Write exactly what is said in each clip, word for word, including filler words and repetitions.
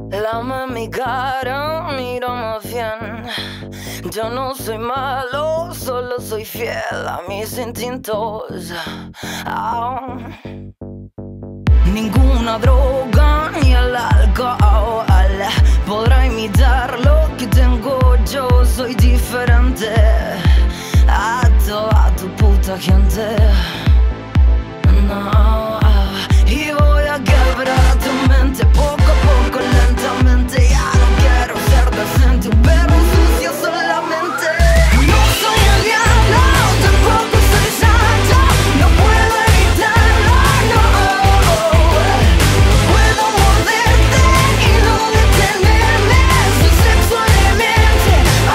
Lame mi cara, mírame bien. Yo no soy malo, solo soy fiel a mis instintos. Oh. Ninguna droga ni el alcohol podrá imitar lo que tengo yo. Soy diferente a toda tu puta gente. No. Y voy a quebrar tu mente poco a poco, lentamente. Ya no quiero ser decente, un perro sucio solamente. No soy el diablo, tampoco soy santo. No puedo evitarlo, no. Puedo morderte y no detenerme. Soy sexualmente oh,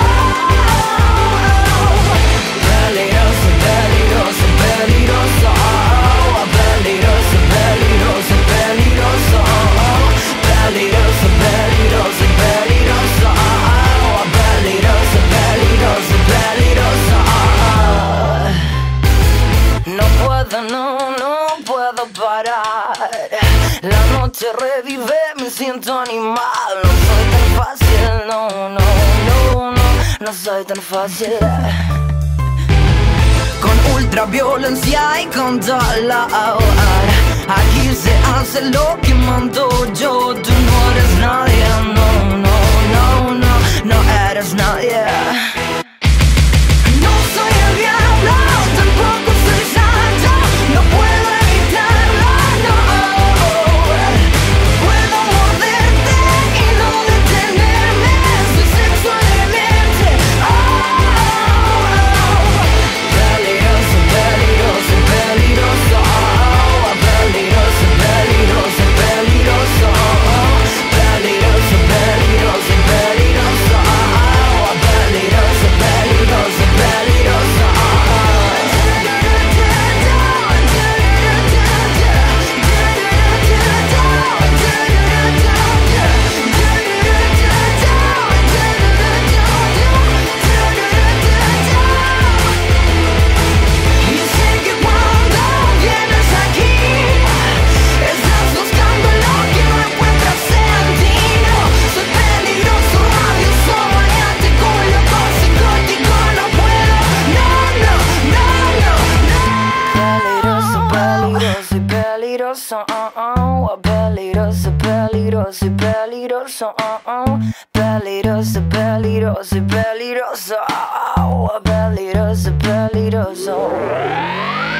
oh. Peligroso, peligroso, peligroso oh, peligroso, peligroso, peligroso oh, peligroso, peligroso, peligroso oh, peligroso, peligroso, peligroso oh. No puedo, no, no puedo parar. La noche revive, me siento animal. No soy tan fácil, no, no, no, no, no soy tan fácil. Con ultraviolencia y con dólar, aquí se hace lo que mando yo. Tú no eres nadie, no, no, no, no, no eres nadie. No soy el diablo, tampoco soy santo. No puedo evitarlo, no. Puedo morderte y no detenerme. Soy sexualmente oh, oh. Peligroso, peligroso, peligroso oh, peligroso, peligroso, peligroso oh, peligroso, peligroso, peligroso oh, peligroso, peligroso, peligroso oh. Y sé que cuando vienes aquí estás buscando lo que no encuentras en ti. No, soy peligroso, rabioso, maniático, loco, psicótico, no puedo, no, no, no, no, no. Peligroso, peligroso y peligroso, oh, oh. Peligroso, peligroso y peligroso, oh, oh. Peligroso, peligroso y peligroso, oh, oh. Peligroso, peligroso.